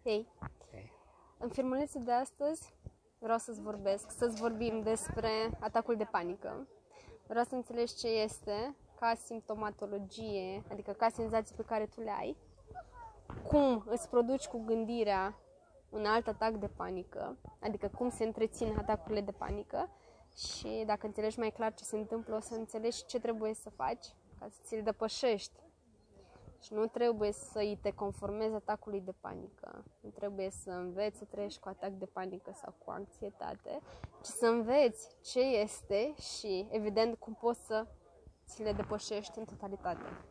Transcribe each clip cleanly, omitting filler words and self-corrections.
Hei! În filmulețul de astăzi vreau să-ți vorbim despre atacul de panică. Vreau să înțelegi ce este ca simptomatologie, adică ca senzații pe care tu le ai, cum îți produci cu gândirea un alt atac de panică, adică cum se întrețin atacurile de panică și dacă înțelegi mai clar ce se întâmplă, o să înțelegi ce trebuie să faci ca să ți-l depășești. Și nu trebuie să îi te conformezi atacului de panică. Nu trebuie să înveți să trăiești cu atac de panică sau cu anxietate, ci să înveți ce este și, evident, cum poți să ți le depășești în totalitate.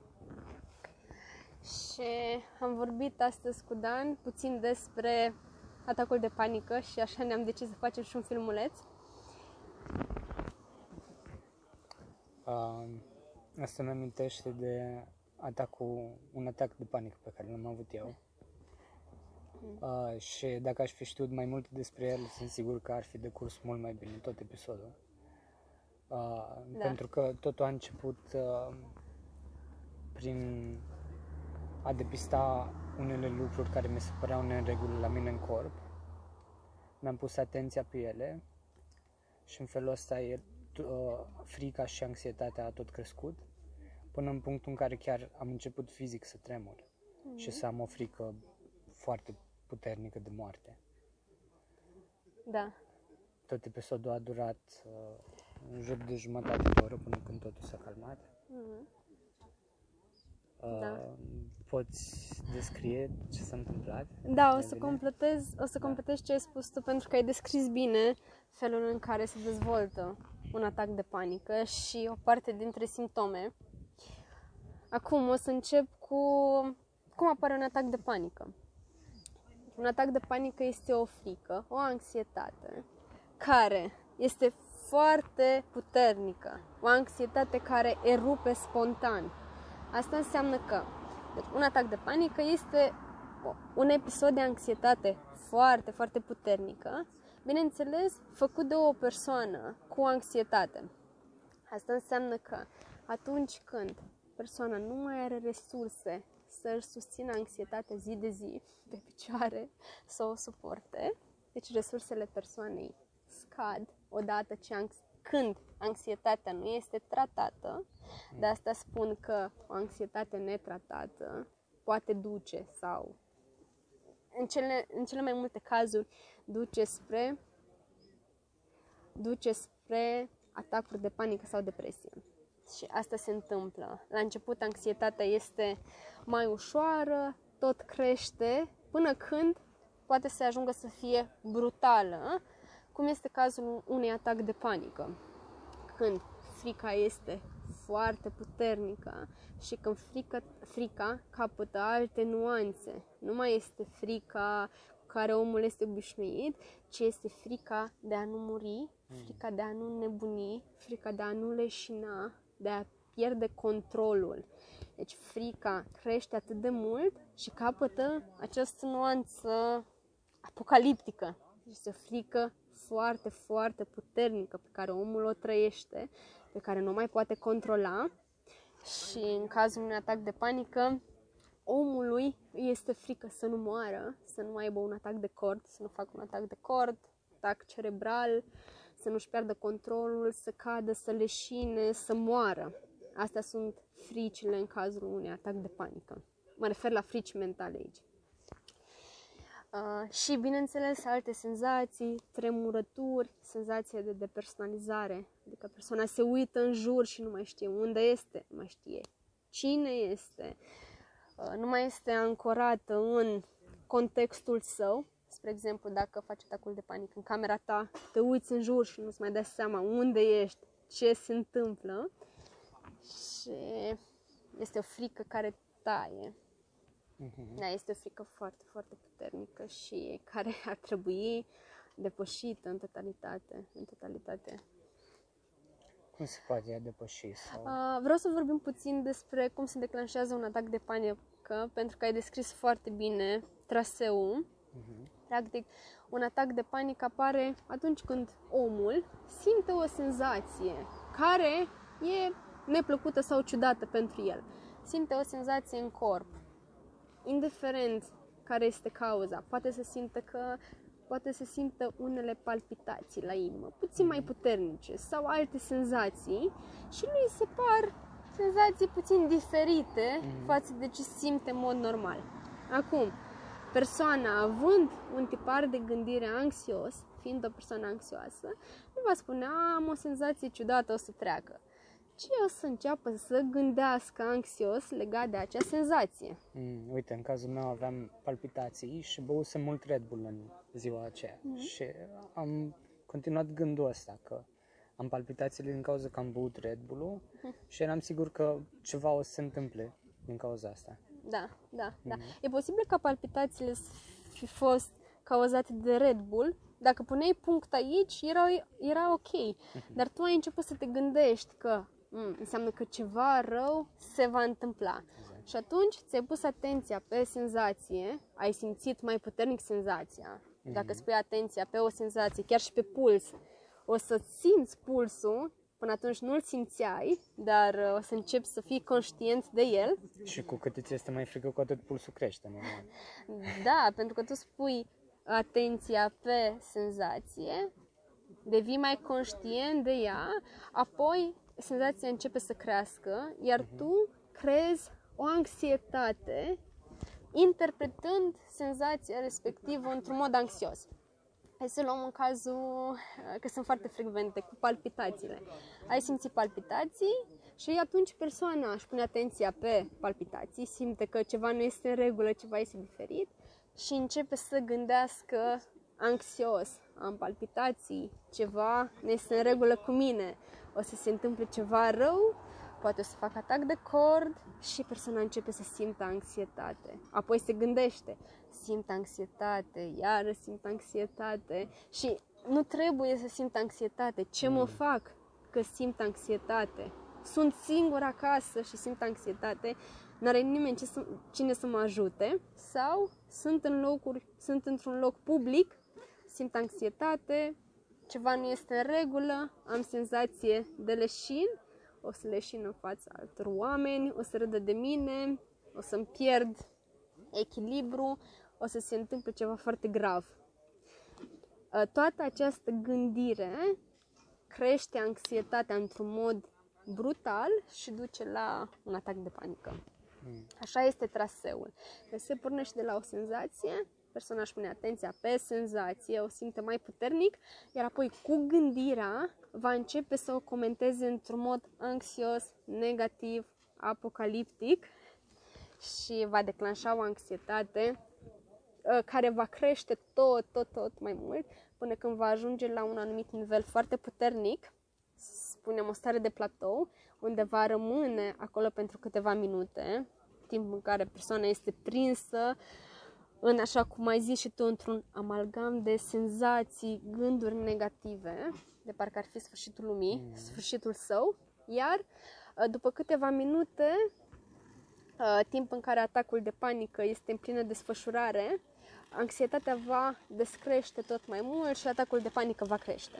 Și am vorbit astăzi cu Dan puțin despre atacul de panică și așa ne-am decis să facem și un filmuleț. Asta mi amintește de un atac de panică pe care l-am avut eu. Și dacă aș fi știut mai mult despre el, sunt sigur că ar fi decurs mult mai bine tot episodul. Pentru că totul a început prin a depista unele lucruri care mi se păreau nereguli la mine în corp. Mi-am pus atenția pe ele și în felul ăsta frica și anxietatea a tot crescut, până în punctul în care chiar am început fizic să tremur și să am o frică foarte puternică de moarte. Da. Tot episodul a durat în jur de jumătate de oră până când totul s-a calmat. Poți descrie ce s-a întâmplat? Da, o să completez ce ai spus tu, pentru că ai descris bine felul în care se dezvoltă un atac de panică și o parte dintre simptome. Acum o să încep cu cum apare un atac de panică. Un atac de panică este o frică, o anxietate care este foarte puternică, o anxietate care erupe spontan. Asta înseamnă că un atac de panică este un episod de anxietate foarte, foarte puternică, bineînțeles, făcut de o persoană cu anxietate. Asta înseamnă că atunci când persoana nu mai are resurse să își susțină anxietatea zi de zi pe picioare, să o suporte, deci resursele persoanei scad odată când anxietatea nu este tratată. De asta spun că o anxietate netratată poate duce sau în cele mai multe cazuri duce spre atacuri de panică sau depresie. Și asta se întâmplă. La început anxietatea este mai ușoară, tot crește, până când poate să ajungă să fie brutală, cum este cazul unui atac de panică. Când frica este foarte puternică și când frica capătă alte nuanțe. Nu mai este frica cu care omul este obișnuit, ci este frica de a nu muri, frica de a nu nebuni, frica de a nu leșina, de a pierde controlul. Deci frica crește atât de mult și capătă această nuanță apocaliptică. Este o frică foarte, foarte puternică pe care omul o trăiește, pe care nu mai poate controla și în cazul unui atac de panică, omului este frică să nu moară, să nu aibă un atac de cord, să nu facă un atac de cord, atac cerebral, să nu-și piardă controlul, să cadă, să leșine, să moară. Astea sunt fricile în cazul unui atac de panică. Mă refer la frici mentale aici. Și, bineînțeles, alte senzații, tremurături, senzație de depersonalizare, adică persoana se uită în jur și nu mai știe unde este, nu mai știe cine este, nu mai este ancorată în contextul său. Spre exemplu, dacă faci atacul de panică în camera ta, te uiți în jur și nu-ți mai dai seama unde ești, ce se întâmplă și este o frică care taie. Da, este o frică foarte, foarte puternică și care ar trebui depășită în totalitate. Cum se poate depăși? Vreau să vorbim puțin despre cum se declanșează un atac de panică, pentru că ai descris foarte bine traseul. Practic, un atac de panică apare atunci când omul simte o senzație care e neplăcută sau ciudată pentru el. Simte o senzație în corp. Indiferent care este cauza. Poate să simtă unele palpitații la inimă, puțin mai puternice sau alte senzații și lui se par senzații puțin diferite față de ce simte în mod normal. Acum, persoana având un tipar de gândire anxios, fiind o persoană anxioasă, nu va spune, am o senzație ciudată, o să treacă, ci o să înceapă să gândească anxios legat de acea senzație. Uite, în cazul meu aveam palpitații și băusem mult Red Bull în ziua aceea și am continuat gândul ăsta că am palpitațiile din cauza că am băut Red Bull-ul și eram sigur că ceva o să se întâmple din cauza asta. Da. E posibil ca palpitațiile să fi fost cauzate de Red Bull. Dacă puneai punct aici, era ok. Dar tu ai început să te gândești că înseamnă că ceva rău se va întâmpla. Exact. Și atunci ți-ai pus atenția pe senzație, ai simțit mai puternic senzația. Dacă îți pui atenția pe o senzație, chiar și pe puls, o să simți pulsul. Până atunci nu-l simțeai, dar o să începi să fii conștient de el. Și cu cât îți este mai frică, cu atât pulsul crește, normal. Da, pentru că tu spui atenția pe senzație, devii mai conștient de ea, apoi senzația începe să crească, iar tu creezi o anxietate interpretând senzația respectivă într-un mod anxios. Hai să luăm în cazul că sunt foarte frecvente cu palpitațiile. Ai simțit palpitații și atunci persoana își pune atenția pe palpitații, simte că ceva nu este în regulă, ceva este diferit și începe să gândească anxios. Am palpitații, ceva nu este în regulă cu mine, o să se întâmple ceva rău, poate o să fac atac de cord și persoana începe să simtă anxietate. Apoi se gândește, simt anxietate, iară simt anxietate și nu trebuie să simt anxietate. Ce mă fac că simt anxietate? Sunt singur acasă și simt anxietate, n-are nimeni cine să mă ajute sau sunt într-un loc public, simt anxietate, ceva nu este în regulă, am senzație de leșin, o să leșin în fața altor oameni, o să râdă de mine, o să-mi pierd echilibru, o să se întâmple ceva foarte grav. Toată această gândire crește anxietatea într-un mod brutal și duce la un atac de panică. Așa este traseul. Se pornește de la o senzație, persoana își pune atenția pe senzație, o simte mai puternic, iar apoi cu gândirea va începe să o comenteze într-un mod anxios, negativ, apocaliptic și va declanșa o anxietate care va crește tot mai mult până când va ajunge la un anumit nivel foarte puternic, spunem o stare de platou, unde va rămâne acolo pentru câteva minute, timp în care persoana este prinsă în, așa cum ai zis și tu, într-un amalgam de senzații, gânduri negative, de parcă ar fi sfârșitul lumii, sfârșitul său, iar după câteva minute, timp în care atacul de panică este în plină desfășurare, anxietatea va descrește tot mai mult și atacul de panică va crește.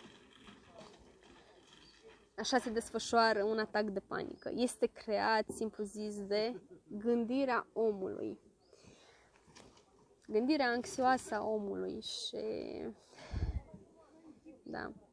Așa se desfășoară un atac de panică. Este creat, simplu zis, de gândirea omului. Gândirea anxioasă a omului și... Da.